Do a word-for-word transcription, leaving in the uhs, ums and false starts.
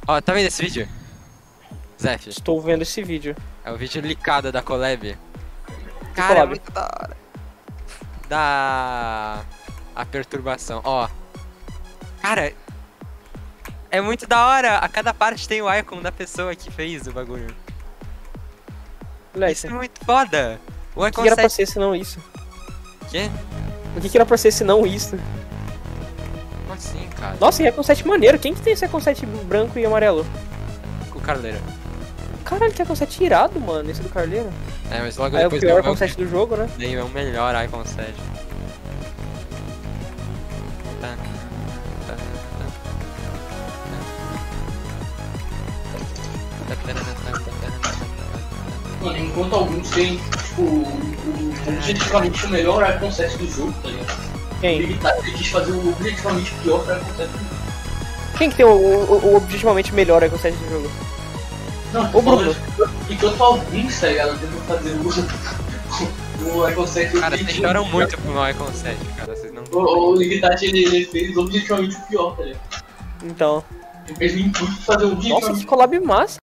Ó, tá vendo esse vídeo? Zef, Estou vendo esse vídeo. é o vídeo licado da collab. Que Cara, é collab? muito da hora. Da... A perturbação, ó. Cara, é muito da hora. A cada parte tem o icon da pessoa que fez o bagulho. Olha Isso isso. é muito foda. O O icon que era pra sete... ser senão isso? Quê? O que que era pra ser senão isso? Como assim, cara? Nossa, e Recon sete maneiro. Quem que tem esse Recon sete branco e amarelo? Com o Carleiro. Caralho, que Recon sete irado, mano. Esse do Carleiro. É, mas logo Aí é o depois pior do Recon sete do jogo, né? é o melhor icon sete. Tá, tá, Mano, enquanto alguns têm, tipo, o objetivamente o melhor Icon sete do jogo, tá ligado? Quem? Ele, tá, ele quis fazer o objetivamente pior Icon sete do jogo. Quem que tem o, o, o objetivamente melhor Recon sete do jogo? Não, O Bruno. falando, enquanto alguns, tá ligado, tentam fazer o, o Icon sete cara, vocês objetivo- choram muito pro meu icon sete, cara. Vocês não... O, o Ligitati, ele, ele fez objetivamente o pior, tá ligado? Então. Ele fez o intuito de fazer o Nossa, objetivamente que collab massa.